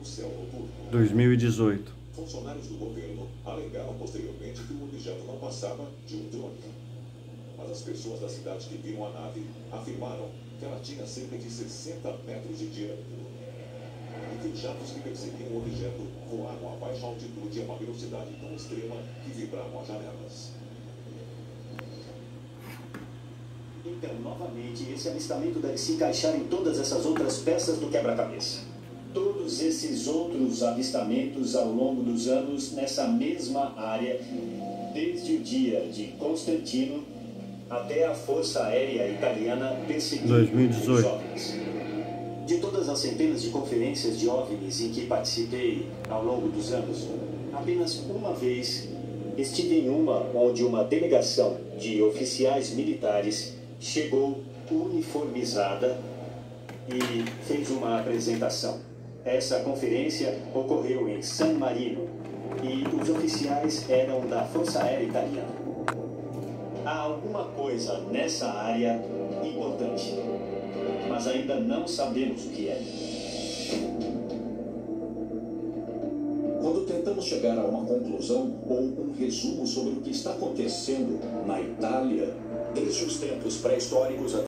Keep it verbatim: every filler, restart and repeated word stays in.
no céu noturno. dois mil e dezoito. Funcionários do governo alegaram posteriormente que o objeto não passava de um drone. Mas as pessoas da cidade que viram a nave afirmaram que ela tinha cerca de sessenta metros de diâmetro. E que os jatos que perseguiam o objeto voaram a baixa altitude e a uma velocidade tão extrema que vibraram as janelas. Então, novamente, esse avistamento deve se encaixar em todas essas outras peças do quebra-cabeça. Todos esses outros avistamentos ao longo dos anos nessa mesma área, desde o dia de Constantino até a Força Aérea Italiana perseguindo dois mil e dezoito. os OVNIs. De todas as centenas de conferências de OVNIs em que participei ao longo dos anos, apenas uma vez estive em uma onde uma delegação de oficiais militares chegou uniformizada e fez uma apresentação. Essa conferência ocorreu em San Marino e os oficiais eram da Força Aérea Italiana. Há alguma coisa nessa área importante, mas ainda não sabemos o que é. Quando tentamos chegar a uma conclusão ou um resumo sobre o que está acontecendo na Itália, desde os tempos pré-históricos